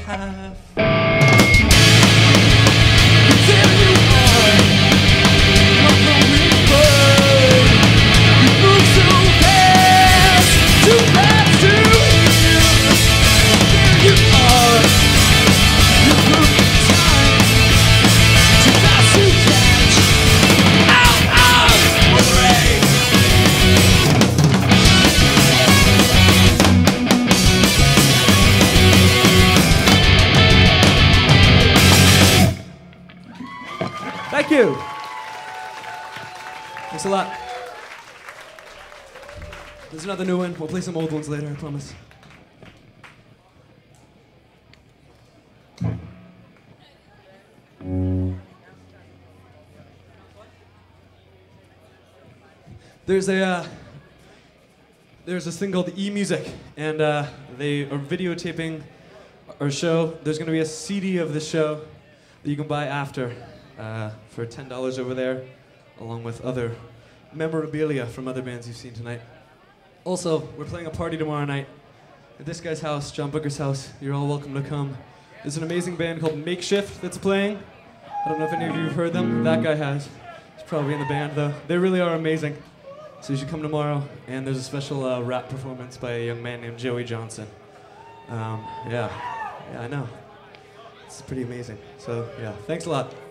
half. Thank you. Thanks a lot. There's another new one. We'll play some old ones later, I promise. There's this thing called E-Music, and they are videotaping our show. There's going to be a CD of the show that you can buy after for $10 over there, along with other memorabilia from other bands you've seen tonight. Also, we're playing a party tomorrow night at this guy's house, John Booker's house. You're all welcome to come. There's an amazing band called Makeshift that's playing. I don't know if any of you have heard them. That guy has. He's probably in the band, though. They really are amazing. So you should come tomorrow, and there's a special rap performance by a young man named Joey Johnson. Yeah, I know. It's pretty amazing. So yeah, thanks a lot.